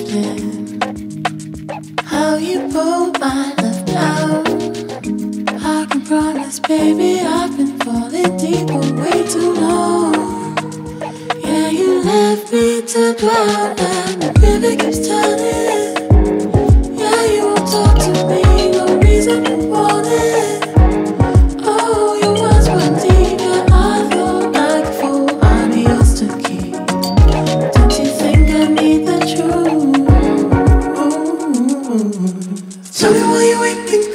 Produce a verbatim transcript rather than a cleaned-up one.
understand how you pulled my left out. I can promise, baby, I've been falling deeper way too long. Yeah, you left me to drown and the river keeps turning. Yeah, you won't talk to me, no reason to want it. Oh, your words were deep, yeah, I felt like a fool. I'm yours to keep. Don't you think I need the truth? Tell me why you ain't thinking.